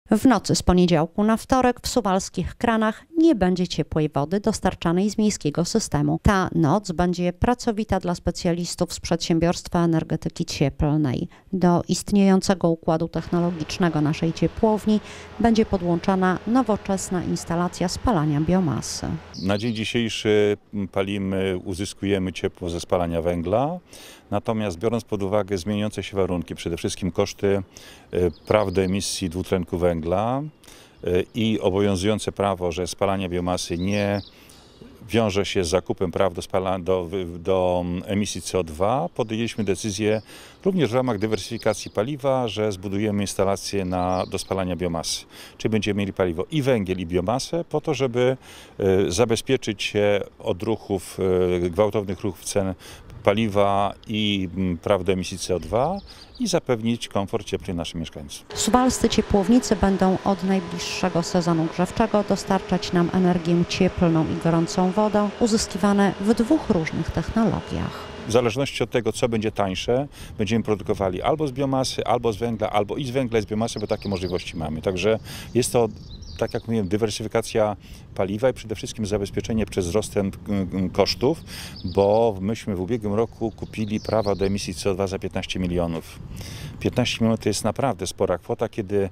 W nocy z poniedziałku na wtorek w suwalskich kranach nie będzie ciepłej wody dostarczanej z miejskiego systemu. Ta noc będzie pracowita dla specjalistów z Przedsiębiorstwa Energetyki Cieplnej. Do istniejącego układu technologicznego naszej ciepłowni będzie podłączona nowoczesna instalacja spalania biomasy. Na dzień dzisiejszy uzyskujemy ciepło ze spalania węgla, natomiast biorąc pod uwagę zmieniające się warunki, przede wszystkim koszty praw do emisji dwutlenku węgla i obowiązujące prawo, że spalanie biomasy nie wiąże się z zakupem praw do emisji CO2, podjęliśmy decyzję również w ramach dywersyfikacji paliwa, że zbudujemy instalację do spalania biomasy. Czyli będziemy mieli paliwo i węgiel, i biomasę po to, żeby zabezpieczyć się od gwałtownych ruchów cen paliwa i praw do emisji CO2 i zapewnić komfort ciepły naszym mieszkańcom. Suwalscy ciepłownicy będą od najbliższego sezonu grzewczego dostarczać nam energię cieplną i gorącą wodę, uzyskiwane w dwóch różnych technologiach. W zależności od tego, co będzie tańsze, będziemy produkowali albo z biomasy, albo z węgla, albo i z węgla, i z biomasy, bo takie możliwości mamy. Także jest to, tak jak mówiłem, dywersyfikacja paliwa i przede wszystkim zabezpieczenie przed wzrostem kosztów, bo myśmy w ubiegłym roku kupili prawa do emisji CO2 za 15 milionów. 15 milionów to jest naprawdę spora kwota, kiedy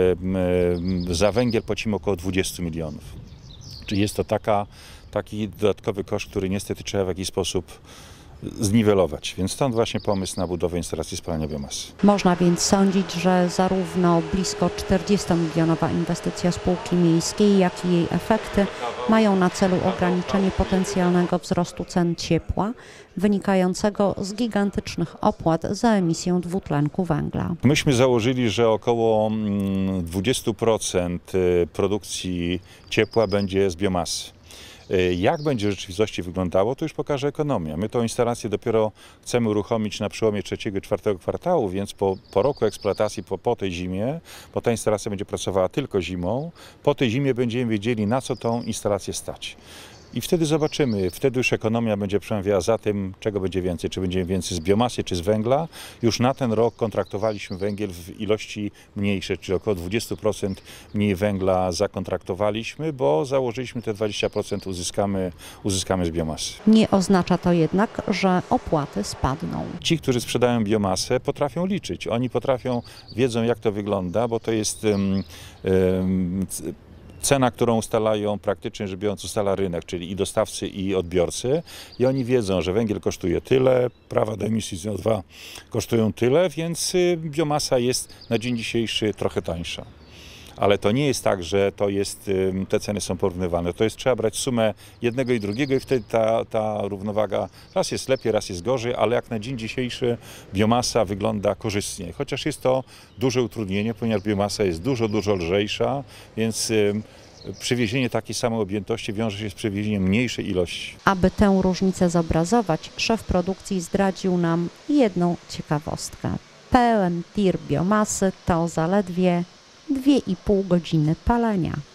za węgiel płacimy około 20 milionów. Czyli jest to taki dodatkowy koszt, który niestety trzeba w jakiś sposób zniwelować, więc stąd właśnie pomysł na budowę instalacji spalania biomasy. Można więc sądzić, że zarówno blisko 40-milionowa inwestycja spółki miejskiej, jak i jej efekty mają na celu ograniczenie potencjalnego wzrostu cen ciepła wynikającego z gigantycznych opłat za emisję dwutlenku węgla. Myśmy założyli, że około 20% produkcji ciepła będzie z biomasy. Jak będzie w rzeczywistości wyglądało, to już pokaże ekonomia. My tą instalację dopiero chcemy uruchomić na przełomie trzeciego i czwartego kwartału, więc po roku eksploatacji, po tej zimie, bo ta instalacja będzie pracowała tylko zimą, po tej zimie będziemy wiedzieli, na co tą instalację stać. I wtedy zobaczymy, wtedy już ekonomia będzie przemawiała za tym, czego będzie więcej. Czy będzie więcej z biomasy, czy z węgla. Już na ten rok kontraktowaliśmy węgiel w ilości mniejszej, czyli około 20% mniej węgla zakontraktowaliśmy, bo założyliśmy te 20% uzyskamy z biomasy. Nie oznacza to jednak, że opłaty spadną. Ci, którzy sprzedają biomasę, potrafią liczyć. Oni wiedzą, jak to wygląda, bo to jest cena, którą ustalają, praktycznie rzecz biorąc, ustala rynek, czyli i dostawcy, i odbiorcy. I oni wiedzą, że węgiel kosztuje tyle, prawa do emisji CO2 kosztują tyle, więc biomasa jest na dzień dzisiejszy trochę tańsza. Ale to nie jest tak, że te ceny są porównywalne. Trzeba brać sumę jednego i drugiego i wtedy ta równowaga raz jest lepiej, raz jest gorzej, ale jak na dzień dzisiejszy biomasa wygląda korzystnie. Chociaż jest to duże utrudnienie, ponieważ biomasa jest dużo, dużo lżejsza, więc przywiezienie takiej samej objętości wiąże się z przywiezieniem mniejszej ilości. Aby tę różnicę zobrazować, szef produkcji zdradził nam jedną ciekawostkę. Pełen tir biomasy to zaledwie 2,5 godziny palenia.